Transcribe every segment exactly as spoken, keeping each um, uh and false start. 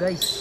guys.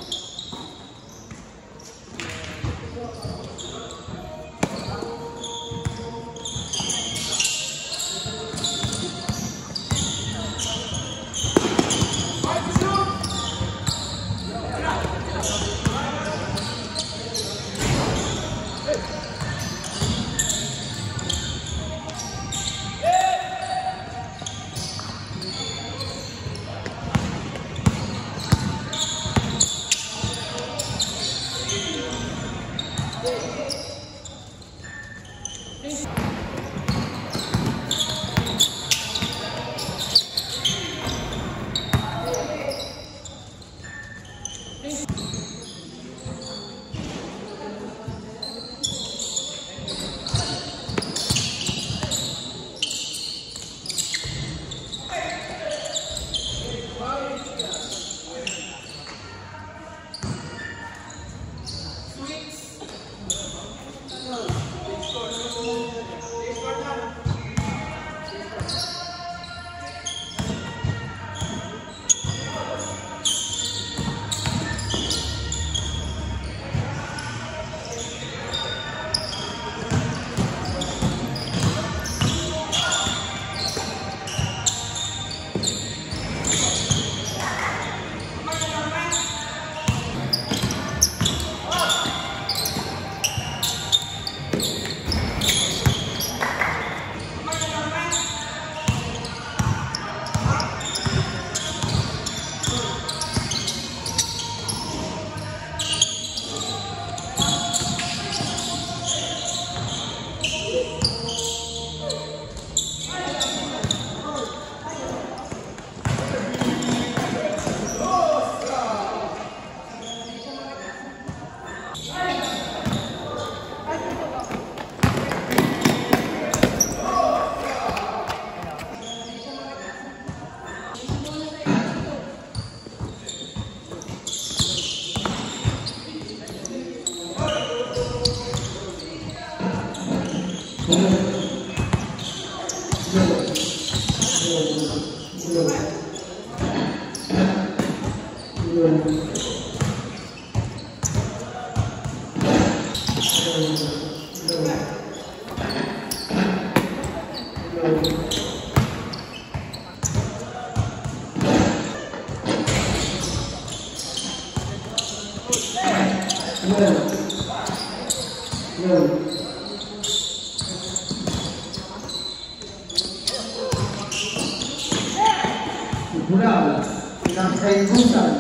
Bravo, nasce Gusan,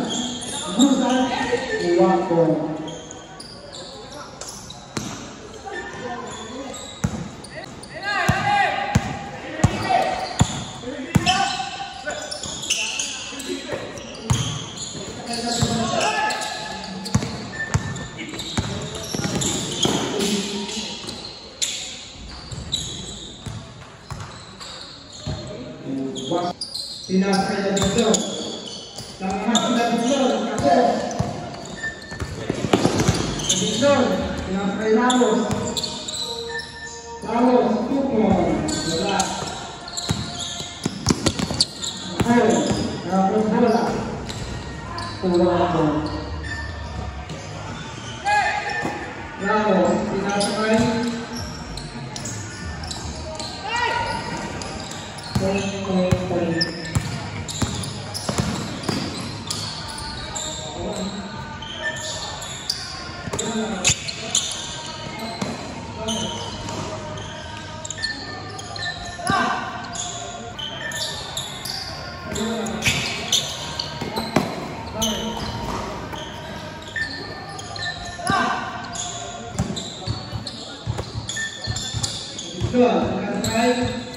Gusan Uwako. Tinasay na dito. Tangas na dito. Ako. Dito. Tinasay Ramos. Ramos. Tupon. Wala. Ako. Ramos bola. Puro ako. Ramos. Tinasay. Point, point, point. Dua, kaki,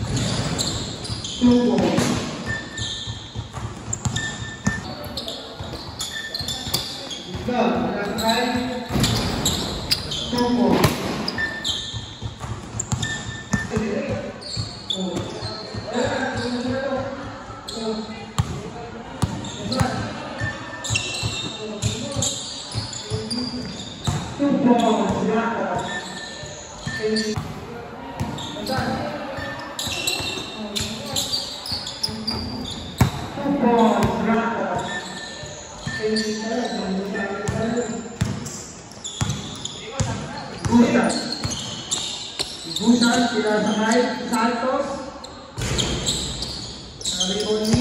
tubuh. Dua, kaki, tubuh. Tubuh, Busan. Busan, sinasakay. Santos. Naripon ni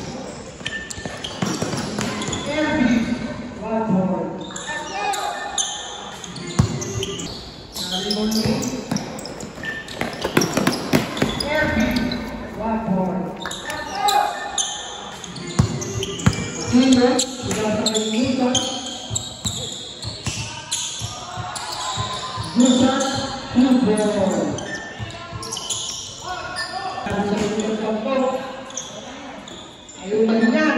Erby. One more. Naripon ni Erby. One more. Sino, sinasakay ni Busan. Busan, two ball. Sabi sa inyo ng kampo, ayaw malinyan.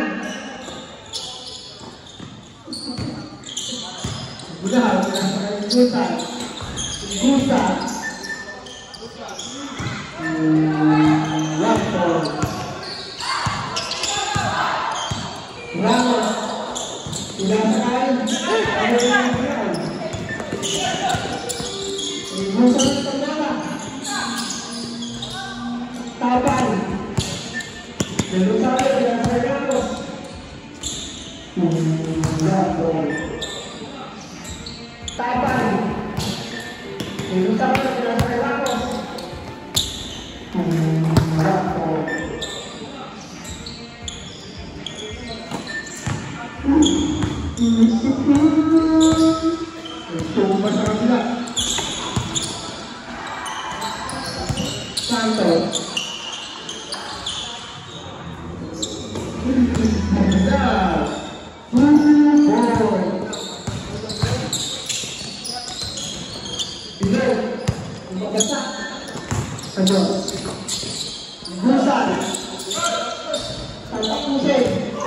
Bulan, sinasakay ni Busan. Busan. One ball. Ramos, sinasakay. Ayaw malinyan. Busan ang tandala. Tabay. Jerusalem, sinasakay Ramos. Ramos. Tabay. Jerusalem, sinasakay Ramos. Ramos. Tumba sa kabila. Santos. Mandal. Boy. Bilog. Umpagasa. Ano? Busan. Santa Cruz.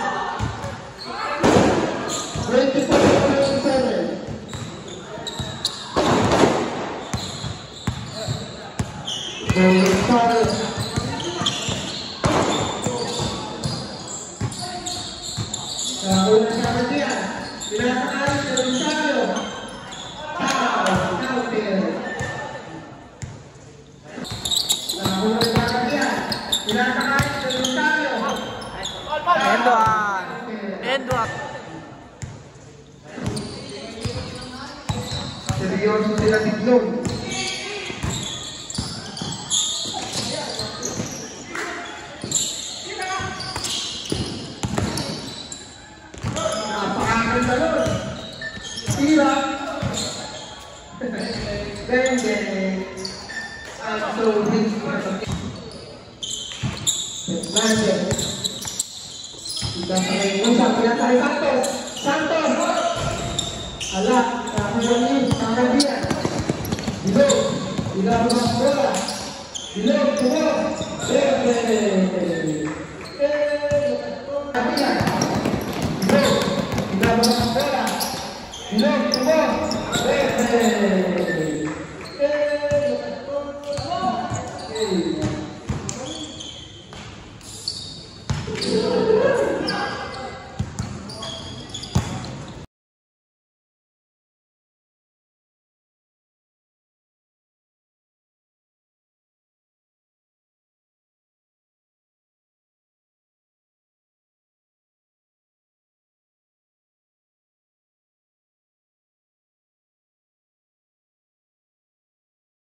twenty-four twenty-seven. Gonzales. Una carretera. Sinasakay sa Rosario. Tao. Counter. Una carretera. Sinasakay sa Rosario. End one. End one. Seryoso sila tiglong. Napakaganda nun. Tira. Gende. Ang tubig. Fernandez. Kita sa may usap. Pinasakay Santos. Santos. Ala. Kakuyanin. Kakabian. Bilog. Bilog ng bola. Bilog. Bilog. Verde. Kabian. Bilog. Bilog ng bola. Bilog. Bilog. Verde. Verde.